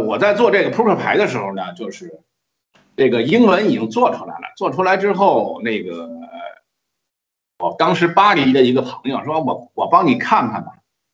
我在做这个扑克牌的时候呢，就是这个英文已经做出来了，做出来之后，我当时巴黎的一个朋友说我帮你看看吧。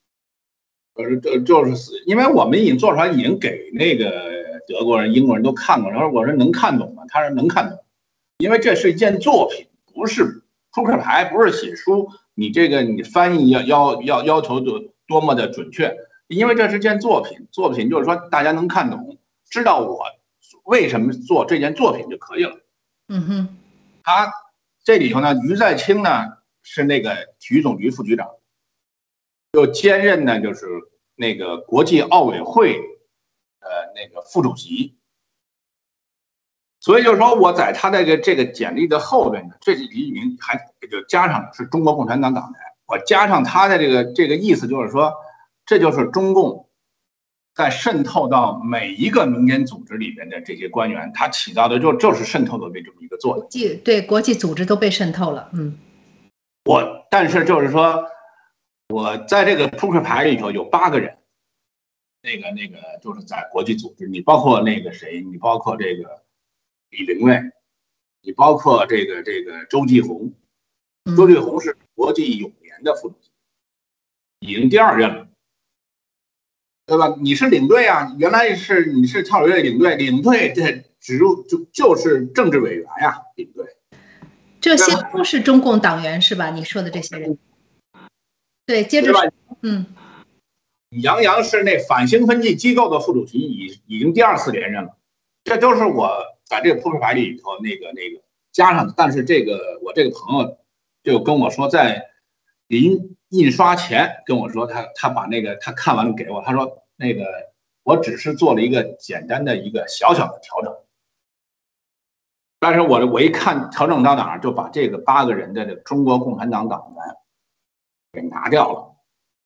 就是因为我们已经做出来，已经给那个德国人、英国人都看过，然后我说能看懂吗？他说能看懂，因为这是一件作品，不是扑克牌，不是写书，你这个你翻译要求多么的准确，因为这是件作品，作品就是说大家能看懂，知道我为什么做这件作品就可以了。 嗯哼， 他这里头呢，于在清呢是那个体育总局副局长。又兼任呢，就是那个国际奥委会那个副主席，所以就是说我在他这个简历的后边呢，这里已经还就加上是中国共产党党员，我加上他的这个意思，就是说这就是中共在渗透到每一个民间组织里边的这些官员，他起到的就是渗透的这么一个作用。 对，国际组织都被渗透了， 但是就是说。我在这个扑克牌里头有8个人，那个就是在国际组织，你包括那个谁，你包括这个李玲蔚，你包括这个周继红，周继红是国际泳联的副主席，已经第2任了，对吧？你是领队啊，原来你是跳水领队，领队这职务就是政治委员呀，领队。 这些都是中共党员是吧？你说的这些人。对，接着说， 杨洋是那反兴奋剂机构的副主席，已经第2次连任了。这都是我在这个扑克牌里头那个加上的。但是我这个朋友就跟我说，在临印刷前跟我说，他把他看完了给我，他说我只是做了一个简单的一个小小的调整。但是我一看调整到哪儿，就把这个8个人的这个中国共产党党员给拿掉了。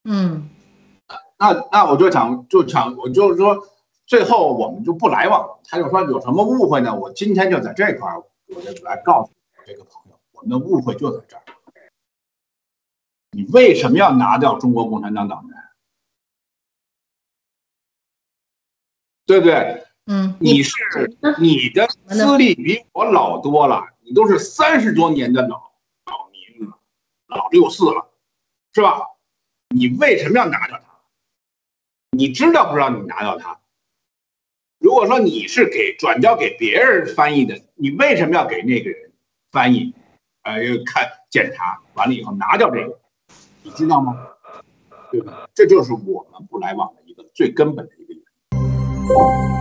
那我就想，我就是说，最后我们就不来往了。他就说有什么误会呢？我今天就在这块儿，我就来告诉我这个朋友，我们的误会就在这儿。你为什么要拿掉中国共产党党员？对不对？你的资历比我老多了，你都是30多年的老民了，老64了，是吧？你为什么要拿掉他？你知道不知道你拿掉他？如果说你是转交给别人翻译的，你为什么要给那个人翻译？检查完了以后拿掉这个，你知道吗？对吧？这就是我们不来往的一个最根本的一个原因。